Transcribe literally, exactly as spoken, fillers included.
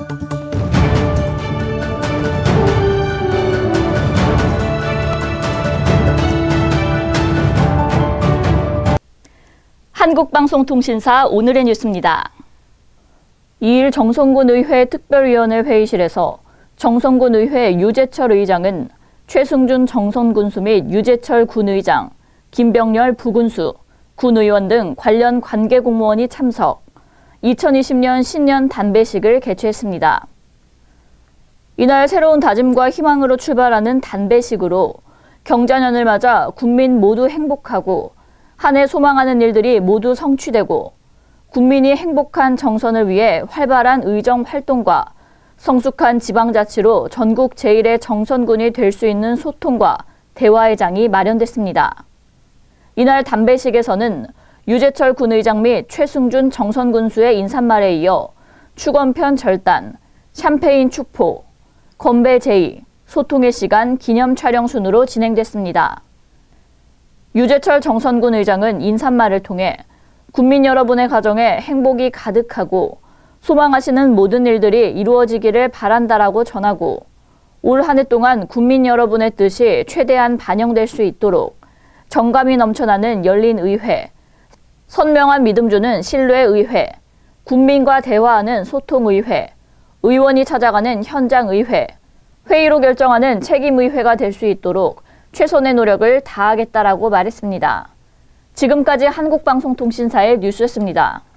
한국방송통신사 오늘의 뉴스입니다. 이일 정성군 의회 특별위원회 회의실에서 정성군 의회 유재철 의장은 최승준 정선군수 및 유재철 군의장, 김병렬 부군수, 군의원 등 관련 관계 공무원이 참석, 이천이십년 신년 단배식을 개최했습니다. 이날 새로운 다짐과 희망으로 출발하는 단배식으로 경자년을 맞아 국민 모두 행복하고 한 해 소망하는 일들이 모두 성취되고 국민이 행복한 정선을 위해 활발한 의정 활동과 성숙한 지방자치로 전국 제일의 정선군이 될 수 있는 소통과 대화의 장이 마련됐습니다. 이날 단배식에서는 유재철 군의장 및 최승준 정선군수의 인사말에 이어 축원편 절단, 샴페인 축포, 건배 제의, 소통의 시간 기념 촬영 순으로 진행됐습니다. 유재철 정선군 의장은 인사말을 통해 국민 여러분의 가정에 행복이 가득하고 소망하시는 모든 일들이 이루어지기를 바란다라고 전하고 올 한 해 동안 국민 여러분의 뜻이 최대한 반영될 수 있도록 정감이 넘쳐나는 열린 의회, 선명한 믿음 주는 신뢰 의회, 국민과 대화하는 소통 의회, 의원이 찾아가는 현장 의회, 회의로 결정하는 책임 의회가 될 수 있도록 최선의 노력을 다하겠다라고 말했습니다. 지금까지 한국방송통신사의 뉴스였습니다.